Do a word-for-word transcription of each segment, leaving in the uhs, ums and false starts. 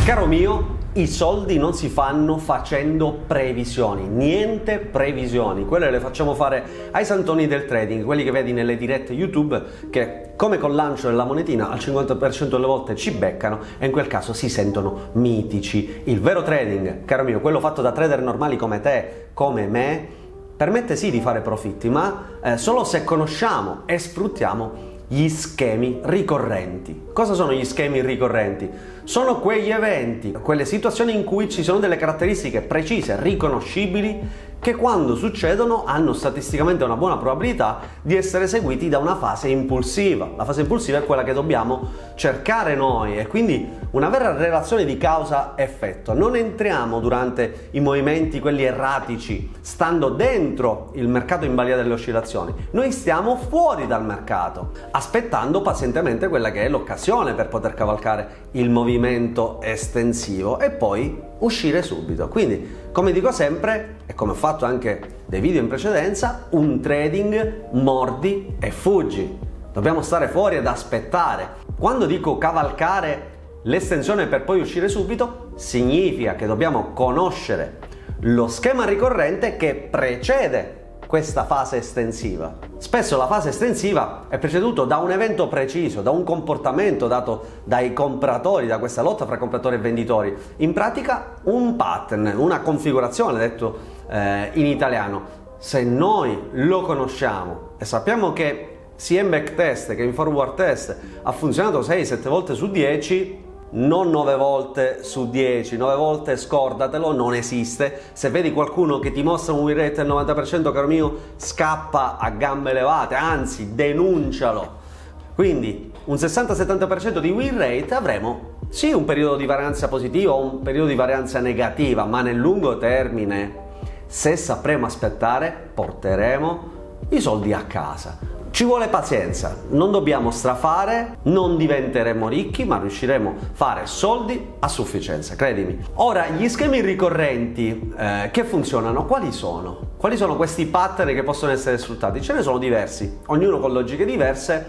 Caro mio, i soldi non si fanno facendo previsioni, niente previsioni, quelle le facciamo fare ai santoni del trading, quelli che vedi nelle dirette YouTube che come col lancio della monetina al cinquanta per cento delle volte ci beccano e in quel caso si sentono mitici. Il vero trading, caro mio, quello fatto da trader normali come te, come me, permette sì di fare profitti, ma eh, solo se conosciamo e sfruttiamo gli schemi ricorrenti. Cosa sono gli schemi ricorrenti? Sono quegli eventi, quelle situazioni in cui ci sono delle caratteristiche precise, riconoscibili, che quando succedono hanno statisticamente una buona probabilità di essere seguiti da una fase impulsiva. La fase impulsiva è quella che dobbiamo cercare noi e quindi una vera relazione di causa-effetto. Non entriamo durante i movimenti, quelli erratici, stando dentro il mercato in balia delle oscillazioni. Noi stiamo fuori dal mercato, aspettando pazientemente quella che è l'occasione per poter cavalcare il movimento estensivo e poi uscire subito. Quindi, come dico sempre, e come ho fatto anche dei video in precedenza, un trading mordi e fuggi. Dobbiamo stare fuori ed aspettare. Quando dico cavalcare l'estensione per poi uscire subito, significa che dobbiamo conoscere lo schema ricorrente che precede questa fase estensiva. Spesso la fase estensiva è preceduto da un evento preciso, da un comportamento dato dai compratori, da questa lotta fra compratori e venditori. In pratica un pattern, una configurazione, detto eh, in italiano. Se noi lo conosciamo e sappiamo che sia in backtest che in forward test ha funzionato sei sette volte su dieci, non nove volte su dieci, nove volte scordatelo, non esiste. Se vedi qualcuno che ti mostra un win rate del novanta per cento, caro mio, scappa a gambe levate, anzi denuncialo. Quindi un sessanta settanta per cento di win rate avremo sì un periodo di varianza positiva o un periodo di varianza negativa, ma nel lungo termine, se sapremo aspettare, porteremo i soldi a casa. Ci vuole pazienza, non dobbiamo strafare, non diventeremo ricchi, ma riusciremo a fare soldi a sufficienza, credimi. Ora, gli schemi ricorrenti eh, che funzionano, quali sono? Quali sono questi pattern che possono essere sfruttati? Ce ne sono diversi, ognuno con logiche diverse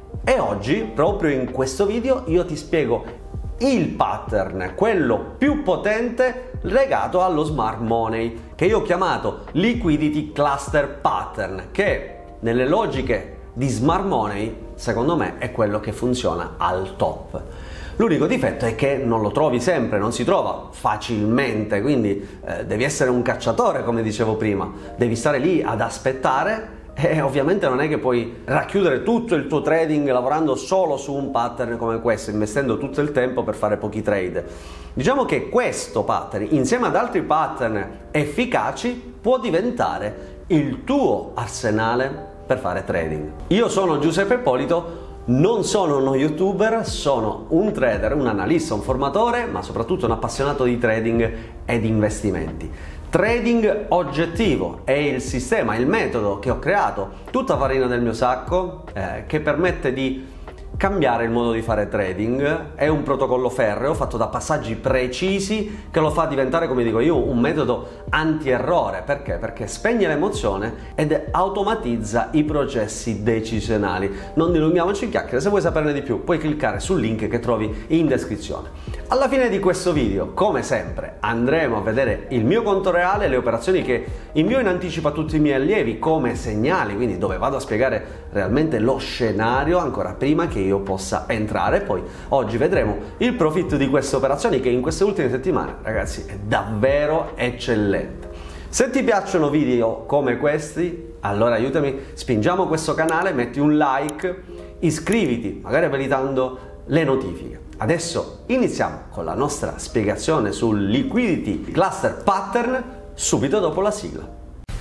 e oggi, proprio in questo video, io ti spiego il pattern, quello più potente legato allo smart money, che io ho chiamato Liquidity Cluster Pattern, che nelle logiche di smart money, secondo me, è quello che funziona al top. L'unico difetto è che non lo trovi sempre, non si trova facilmente, quindi eh, devi essere un cacciatore, come dicevo prima, devi stare lì ad aspettare e ovviamente non è che puoi racchiudere tutto il tuo trading lavorando solo su un pattern come questo, investendo tutto il tempo per fare pochi trade. Diciamo che questo pattern, insieme ad altri pattern efficaci, può diventare il tuo arsenale per fare trading. Io sono Giuseppe Ippolito, non sono uno youtuber, sono un trader, un analista, un formatore, ma soprattutto un appassionato di trading e di investimenti. Trading oggettivo è il sistema, il metodo che ho creato, tutta farina del mio sacco, eh, che permette di cambiare il modo di fare trading. È un protocollo ferreo fatto da passaggi precisi che lo fa diventare, come dico io, un metodo anti-errore. Perché? Perché spegne l'emozione ed automatizza i processi decisionali. Non dilunghiamoci in chiacchiere, se vuoi saperne di più puoi cliccare sul link che trovi in descrizione. Alla fine di questo video, come sempre, andremo a vedere il mio conto reale, le operazioni che invio in anticipo a tutti i miei allievi come segnali, quindi dove vado a spiegare realmente lo scenario ancora prima che io possa entrare. Poi oggi vedremo il profitto di queste operazioni che in queste ultime settimane, ragazzi, è davvero eccellente. Se ti piacciono video come questi, allora aiutami, spingiamo questo canale, metti un like, iscriviti, magari abilitando le notifiche. Adesso iniziamo con la nostra spiegazione sul Liquidity Cluster Pattern subito dopo la sigla.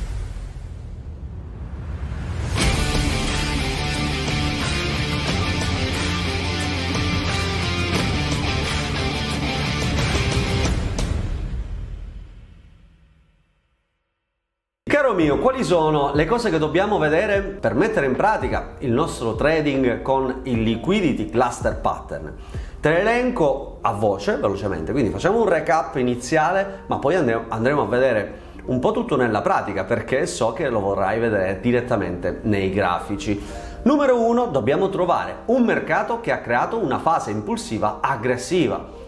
Caro mio, quali sono le cose che dobbiamo vedere per mettere in pratica il nostro trading con il Liquidity Cluster Pattern? Te le elenco a voce, velocemente, quindi facciamo un recap iniziale, ma poi andremo, andremo a vedere un po' tutto nella pratica, perché so che lo vorrai vedere direttamente nei grafici. Numero uno, dobbiamo trovare un mercato che ha creato una fase impulsiva aggressiva, che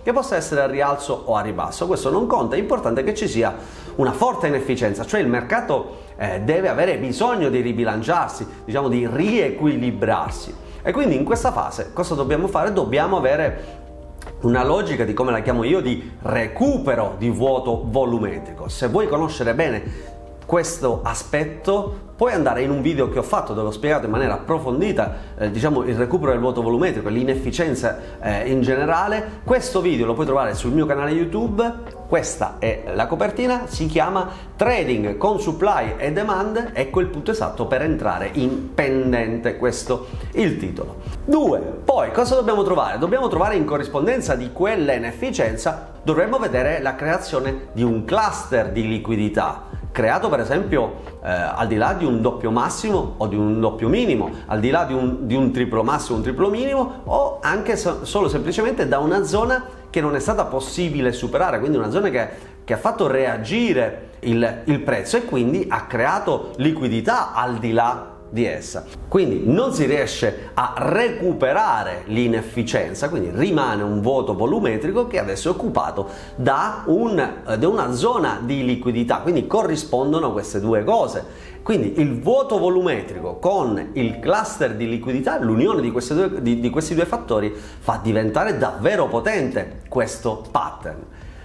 che possa essere a rialzo o a ribasso. Questo non conta, è importante che ci sia una forte inefficienza, cioè il mercato eh, deve avere bisogno di ribilanciarsi, diciamo di riequilibrarsi. E quindi in questa fase cosa dobbiamo fare? Dobbiamo avere una logica di, come la chiamo io, di recupero di vuoto volumetrico. Se vuoi conoscere bene questo aspetto, puoi andare in un video che ho fatto dove ho spiegato in maniera approfondita eh, diciamo il recupero del vuoto volumetrico e l'inefficienza eh, in generale. Questo video lo puoi trovare sul mio canale YouTube. Questa è la copertina, si chiama Trading con Supply e Demand, ecco il punto esatto per entrare in pendente, questo il titolo. Due, poi cosa dobbiamo trovare? Dobbiamo trovare in corrispondenza di quella inefficienza, dovremmo vedere la creazione di un cluster di liquidità, creato per esempio eh, al di là di un doppio massimo o di un doppio minimo, al di là di un, di un triplo massimo, un triplo minimo, o anche so, solo semplicemente da una zona che non è stata possibile superare, quindi una zona che, che ha fatto reagire il, il prezzo e quindi ha creato liquidità al di là di essa. Quindi non si riesce a recuperare l'inefficienza, quindi rimane un vuoto volumetrico che adesso è occupato da, un, da una zona di liquidità, quindi corrispondono queste due cose. Quindi il vuoto volumetrico con il cluster di liquidità, l'unione di, queste due, di, di questi due fattori fa diventare davvero potente questo pattern.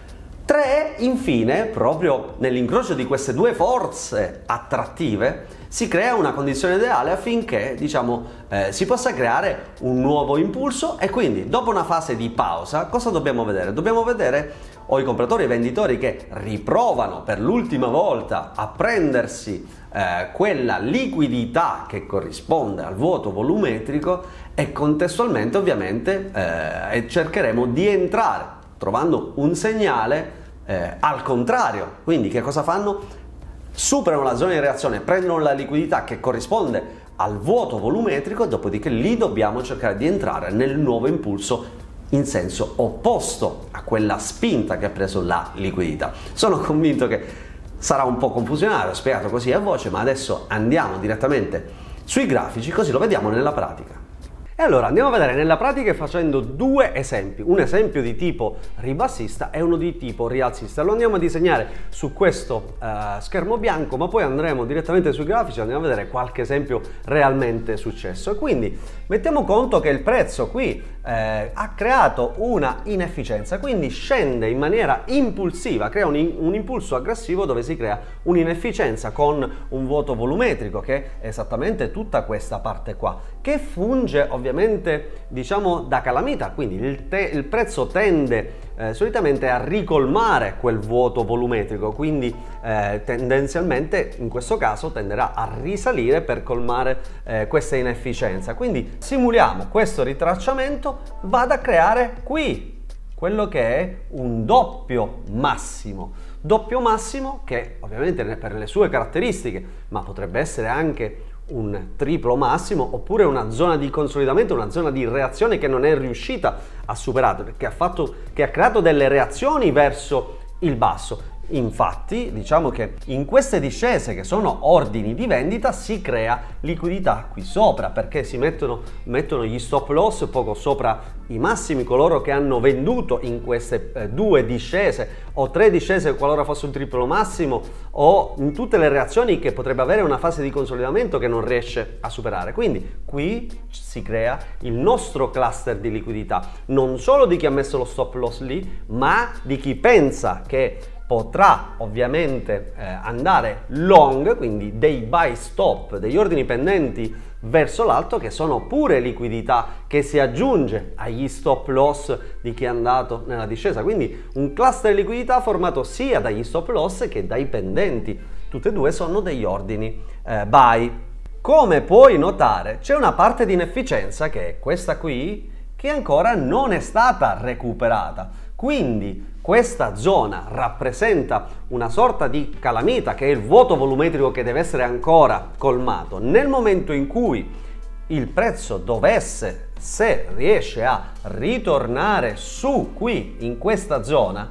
tre. Infine, proprio nell'incrocio di queste due forze attrattive, si crea una condizione ideale affinché, diciamo, eh, si possa creare un nuovo impulso e quindi dopo una fase di pausa cosa dobbiamo vedere? Dobbiamo vedere o i compratori e i venditori che riprovano per l'ultima volta a prendersi eh, quella liquidità che corrisponde al vuoto volumetrico e contestualmente ovviamente eh, cercheremo di entrare trovando un segnale eh, al contrario. Quindi che cosa fanno? Superano la zona di reazione, prendono la liquidità che corrisponde al vuoto volumetrico, dopodiché lì dobbiamo cercare di entrare nel nuovo impulso in senso opposto a quella spinta che ha preso la liquidità. Sono convinto che sarà un po' confusionario, ho spiegato così a voce, ma adesso andiamo direttamente sui grafici così lo vediamo nella pratica. E allora andiamo a vedere nella pratica facendo due esempi, un esempio di tipo ribassista e uno di tipo rialzista. Lo andiamo a disegnare su questo uh, schermo bianco, ma poi andremo direttamente sui grafici e andiamo a vedere qualche esempio realmente successo. E quindi mettiamo conto che il prezzo qui eh, ha creato una inefficienza, quindi scende in maniera impulsiva, crea un, un impulso aggressivo dove si crea un'inefficienza con un vuoto volumetrico che è esattamente tutta questa parte qua, che funge ovviamente ovviamente diciamo da calamita, quindi il, te, il prezzo tende eh, solitamente a ricolmare quel vuoto volumetrico, quindi eh, tendenzialmente in questo caso tenderà a risalire per colmare eh, questa inefficienza. Quindi simuliamo questo ritracciamento, vado a creare qui quello che è un doppio massimo. Doppio massimo che ovviamente per le sue caratteristiche, ma potrebbe essere anche un triplo massimo oppure una zona di consolidamento, una zona di reazione che non è riuscita a superare, perché ha fatto che ha creato delle reazioni verso il basso. Infatti diciamo che in queste discese che sono ordini di vendita si crea liquidità qui sopra, perché si mettono, mettono gli stop loss poco sopra i massimi coloro che hanno venduto in queste eh, due discese o tre discese qualora fosse un triplo massimo, o in tutte le reazioni che potrebbe avere una fase di consolidamento che non riesce a superare. Quindi qui si crea il nostro cluster di liquidità, non solo di chi ha messo lo stop loss lì, ma di chi pensa che potrà ovviamente eh, andare long, quindi dei buy stop, degli ordini pendenti verso l'alto, che sono pure liquidità che si aggiunge agli stop loss di chi è andato nella discesa. Quindi un cluster di liquidità formato sia dagli stop loss che dai pendenti, tutte e due sono degli ordini eh, buy. Come puoi notare c'è una parte di inefficienza, che è questa qui, che ancora non è stata recuperata. Quindi questa zona rappresenta una sorta di calamita, che è il vuoto volumetrico che deve essere ancora colmato. Nel momento in cui il prezzo dovesse, se riesce a ritornare su qui in questa zona,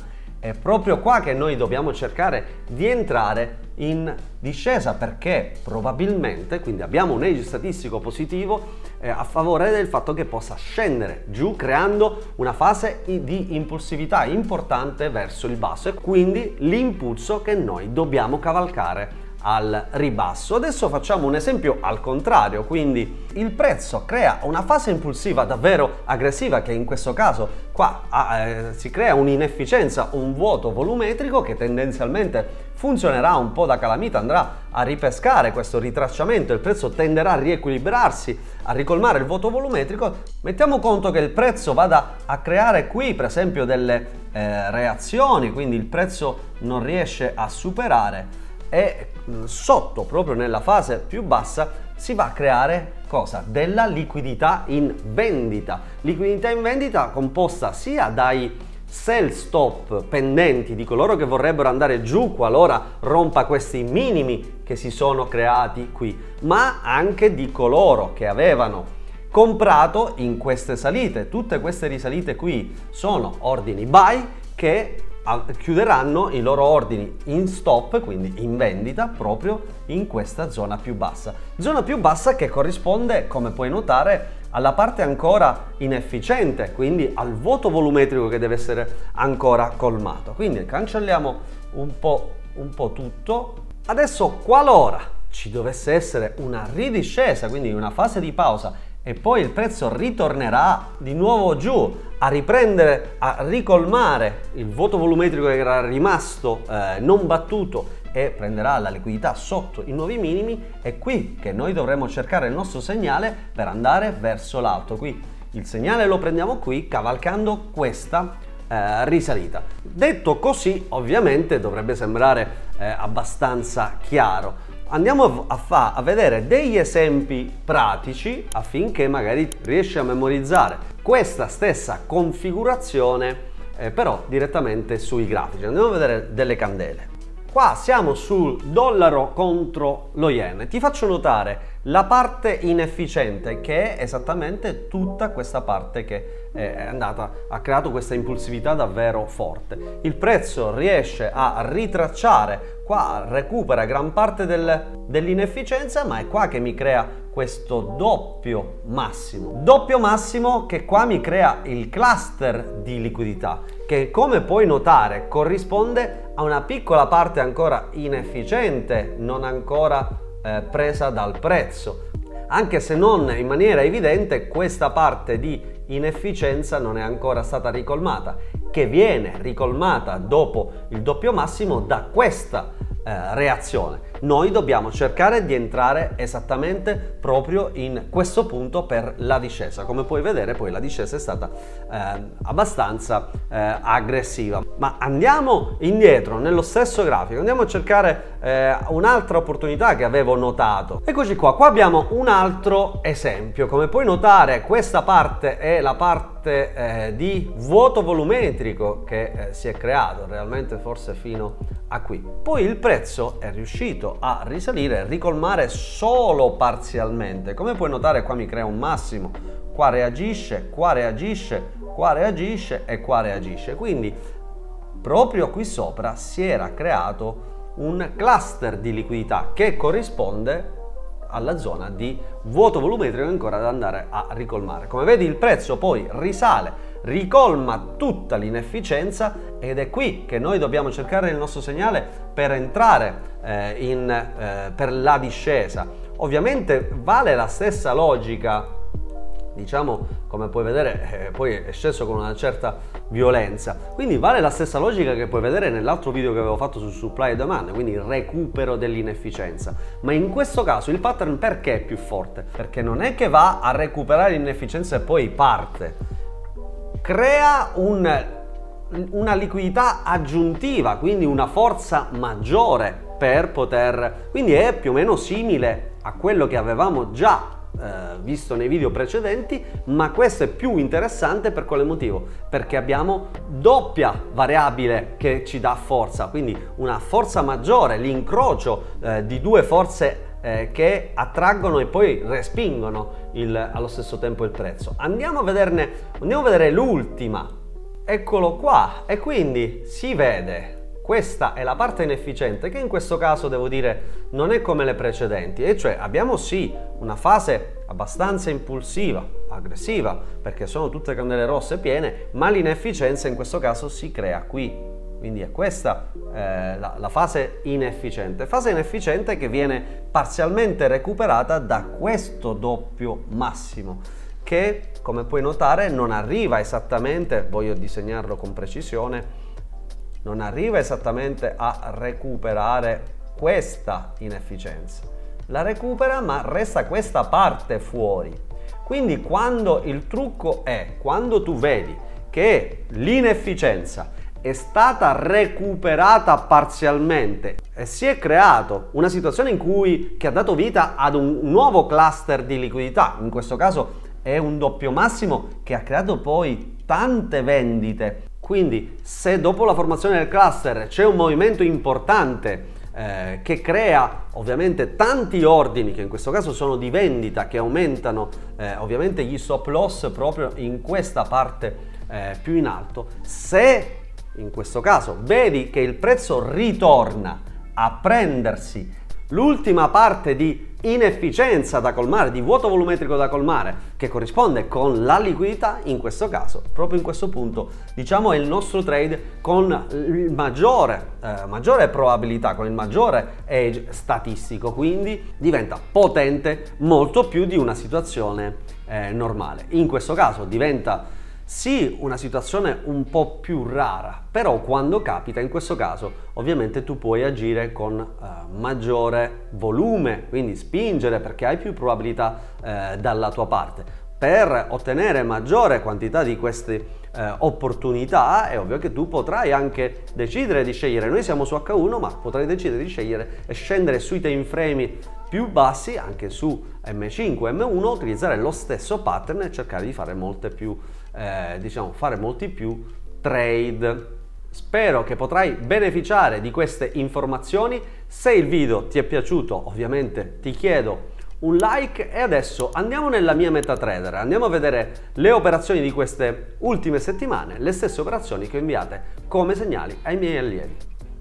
è proprio qua che noi dobbiamo cercare di entrare in discesa, perché probabilmente, quindi abbiamo un edge statistico positivo eh, a favore del fatto che possa scendere giù, creando una fase di impulsività importante verso il basso, e quindi l'impulso che noi dobbiamo cavalcare al ribasso. Adesso facciamo un esempio al contrario, quindi il prezzo crea una fase impulsiva davvero aggressiva, che in questo caso qua eh, si crea un'inefficienza, un vuoto volumetrico che tendenzialmente funzionerà un po' da calamita, andrà a ripescare questo ritracciamento, il prezzo tenderà a riequilibrarsi, a ricolmare il vuoto volumetrico. Mettiamo conto che il prezzo vada a creare qui per esempio delle eh, reazioni, quindi il prezzo non riesce a superare, e sotto, proprio nella fase più bassa, si va a creare cosa? Della liquidità in vendita. Liquidità in vendita composta sia dai sell stop pendenti di coloro che vorrebbero andare giù qualora rompa questi minimi che si sono creati qui, ma anche di coloro che avevano comprato in queste salite. Tutte queste risalite qui sono ordini buy che chiuderanno i loro ordini in stop, quindi in vendita, proprio in questa zona più bassa. Zona più bassa che corrisponde, come puoi notare, alla parte ancora inefficiente, quindi al vuoto volumetrico che deve essere ancora colmato. Quindi cancelliamo un po', un po' tutto. Adesso, qualora ci dovesse essere una ridiscesa, quindi una fase di pausa, e poi il prezzo ritornerà di nuovo giù a riprendere, a ricolmare il vuoto volumetrico che era rimasto eh, non battuto, e prenderà la liquidità sotto i nuovi minimi, è qui che noi dovremo cercare il nostro segnale per andare verso l'alto. Qui il segnale lo prendiamo qui, cavalcando questa eh, risalita. Detto così, ovviamente dovrebbe sembrare eh, abbastanza chiaro. Andiamo a, fa, a vedere degli esempi pratici affinché magari riesci a memorizzare questa stessa configurazione eh, però direttamente sui grafici. Andiamo a vedere delle candele. Qua siamo sul dollaro contro lo yen. Ti faccio notare la parte inefficiente, che è esattamente tutta questa parte che è andata, ha creato questa impulsività davvero forte. Il prezzo riesce a ritracciare, qua recupera gran parte del, dell'inefficienza, ma è qua che mi crea questo doppio massimo. Doppio massimo che qua mi crea il cluster di liquidità, che come puoi notare corrisponde a una piccola parte ancora inefficiente, non ancora eh, presa dal prezzo. Anche se non in maniera evidente, questa parte di inefficienza non è ancora stata ricolmata, che viene ricolmata dopo il doppio massimo da questa eh, reazione. Noi dobbiamo cercare di entrare esattamente proprio in questo punto per la discesa. Come puoi vedere, poi la discesa è stata eh, abbastanza eh, aggressiva. Ma andiamo indietro nello stesso grafico, andiamo a cercare eh, un'altra opportunità che avevo notato. Eccoci qua, qua abbiamo un altro esempio. Come puoi notare, questa parte è la parte eh, di vuoto volumetrico che eh, si è creato realmente forse fino a qui. Poi il prezzo è riuscito a risalire e ricolmare solo parzialmente. Come puoi notare, qua mi crea un massimo, qua reagisce, qua reagisce, qua reagisce e qua reagisce. Quindi proprio qui sopra si era creato un cluster di liquidità che corrisponde alla zona di vuoto volumetrico ancora da andare a ricolmare. Come vedi, il prezzo poi risale, ricolma tutta l'inefficienza, ed è qui che noi dobbiamo cercare il nostro segnale per entrare eh, in, eh, per la discesa. Ovviamente vale la stessa logica, diciamo, come puoi vedere, eh, poi è sceso con una certa violenza, quindi vale la stessa logica che puoi vedere nell'altro video che avevo fatto su supply e demand, quindi il recupero dell'inefficienza. Ma in questo caso il pattern perché è più forte? Perché non è che va a recuperare l'inefficienza e poi parte, crea un, una liquidità aggiuntiva, quindi una forza maggiore per poter, quindi è più o meno simile a quello che avevamo già Eh, visto nei video precedenti, ma questo è più interessante. Per quale motivo? Perché abbiamo doppia variabile che ci dà forza, quindi una forza maggiore, l'incrocio eh, di due forze eh, che attraggono e poi respingono il, allo stesso tempo il prezzo. Andiamo a vederne, andiamo a vedere l'ultima eccolo qua, e quindi si vede. Questa è la parte inefficiente, che in questo caso devo dire non è come le precedenti, e cioè abbiamo sì una fase abbastanza impulsiva, aggressiva, perché sono tutte candele rosse piene, ma l'inefficienza in questo caso si crea qui. Quindi è questa eh, la, la fase inefficiente, fase inefficiente che viene parzialmente recuperata da questo doppio massimo, che come puoi notare non arriva esattamente, voglio disegnarlo con precisione, non arriva esattamente a recuperare questa inefficienza. La recupera, ma resta questa parte fuori. Quindi quando il trucco è, quando tu vedi che l'inefficienza è stata recuperata parzialmente e si è creato una situazione in cui che ha dato vita ad un nuovo cluster di liquidità, in questo caso è un doppio massimo che ha creato poi tante vendite. Quindi se dopo la formazione del cluster c'è un movimento importante eh, che crea ovviamente tanti ordini, che in questo caso sono di vendita, che aumentano eh, ovviamente gli stop loss proprio in questa parte eh, più in alto, se in questo caso vedi che il prezzo ritorna a prendersi l'ultima parte di inefficienza da colmare, di vuoto volumetrico da colmare, che corrisponde con la liquidità, in questo caso, proprio in questo punto, diciamo è il nostro trade con il maggiore, eh, maggiore probabilità, con il maggiore edge statistico, quindi diventa potente molto più di una situazione eh, normale. In questo caso diventa sì una situazione un po' più rara, però quando capita, in questo caso ovviamente tu puoi agire con uh, maggiore volume, quindi spingere perché hai più probabilità uh, dalla tua parte. Per ottenere maggiore quantità di queste uh, opportunità è ovvio che tu potrai anche decidere di scegliere, noi siamo su acca uno, ma potrai decidere di scegliere e scendere sui time frame più bassi, anche su emme cinque, emme uno, utilizzare lo stesso pattern e cercare di fare molte più Eh, diciamo fare molti più trade. Spero che potrai beneficiare di queste informazioni. Se il video ti è piaciuto, ovviamente ti chiedo un like, e adesso andiamo nella mia MetaTrader, andiamo a vedere le operazioni di queste ultime settimane, le stesse operazioni che ho inviate come segnali ai miei allievi.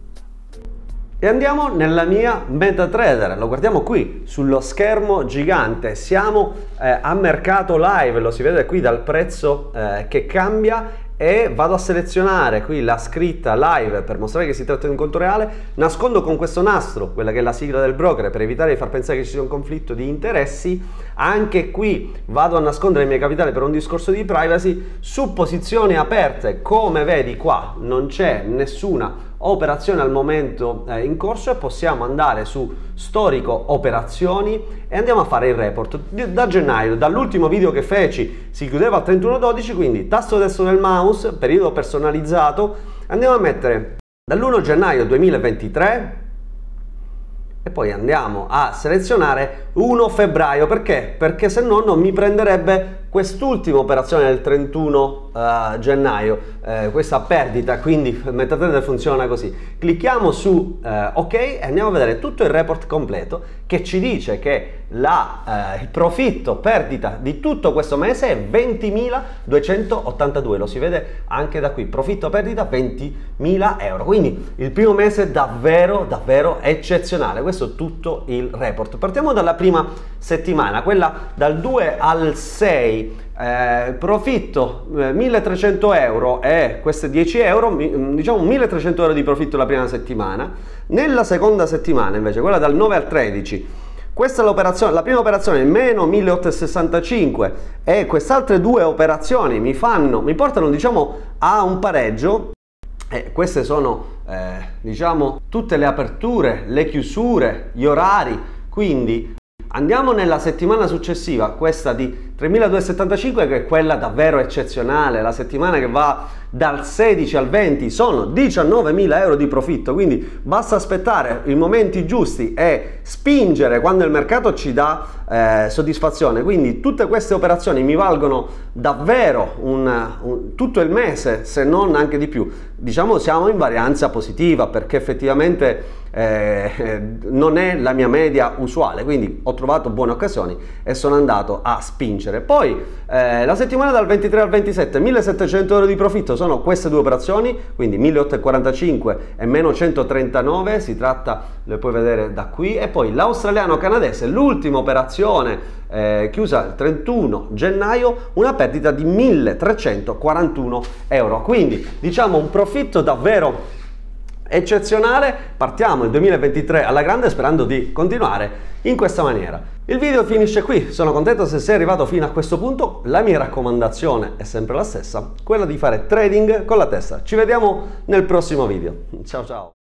E andiamo nella mia MetaTrader, lo guardiamo qui sullo schermo gigante, siamo eh, a mercato live, lo si vede qui dal prezzo eh, che cambia, e vado a selezionare qui la scritta live per mostrare che si tratta di un conto reale, nascondo con questo nastro quella che è la sigla del broker per evitare di far pensare che ci sia un conflitto di interessi. Anche qui vado a nascondere i miei capitali per un discorso di privacy, su posizioni aperte, come vedi qua non c'è nessuna operazione al momento eh, in corso, e possiamo andare su storico operazioni e andiamo a fare il report da gennaio. Dall'ultimo video che feci si chiudeva al trentuno dodici, quindi tasto destro del mouse, periodo personalizzato, andiamo a mettere dall'primo gennaio duemilaventitré e poi andiamo a selezionare primo febbraio. Perché? Perché se no non mi prenderebbe quest'ultima operazione del trentuno uh, gennaio, eh, questa perdita, quindi MetaTrader funziona così. Clicchiamo su uh, ok e andiamo a vedere tutto il report completo, che ci dice che la, uh, il profitto perdita di tutto questo mese è ventimiladuecentottantadue, lo si vede anche da qui, profitto perdita ventimila euro, quindi il primo mese davvero davvero eccezionale. Questo è tutto il report. Partiamo dalla prima settimana, quella dal due al sei. Eh, profitto eh, milletrecento euro e queste dieci euro, diciamo milletrecento euro di profitto la prima settimana. Nella seconda settimana invece, quella dal nove al tredici, questa è l'operazione, la prima operazione meno milleottocentosessantacinque, e queste altre due operazioni mi fanno, mi portano diciamo a un pareggio. E queste sono eh, diciamo tutte le aperture, le chiusure, gli orari. Quindi andiamo nella settimana successiva, questa di tremiladuecentosettantacinque, che è quella davvero eccezionale, la settimana che va dal sedici al venti, sono diciannovemila euro di profitto, quindi basta aspettare i momenti giusti e spingere quando il mercato ci dà eh, soddisfazione. Quindi tutte queste operazioni mi valgono davvero un, un, tutto il mese, se non anche di più. Diciamo siamo in varianza positiva, perché effettivamente eh, non è la mia media usuale, quindi ho trovato buone occasioni e sono andato a spingere. Poi eh, la settimana dal ventitré al ventisette, millesettecento euro di profitto sono queste due operazioni, quindi milleottocentoquarantacinque e meno centotrentanove, si tratta, le puoi vedere da qui, e poi l'australiano canadese, l'ultima operazione eh, chiusa il trentuno gennaio, una perdita di milletrecentoquarantuno euro, quindi diciamo un profitto davvero eccezionale. Partiamo il duemilaventitré alla grande sperando di continuare in questa maniera. Il video finisce qui, sono contento se sei arrivato fino a questo punto. La mia raccomandazione è sempre la stessa, quella di fare trading con la testa. Ci vediamo nel prossimo video, ciao ciao!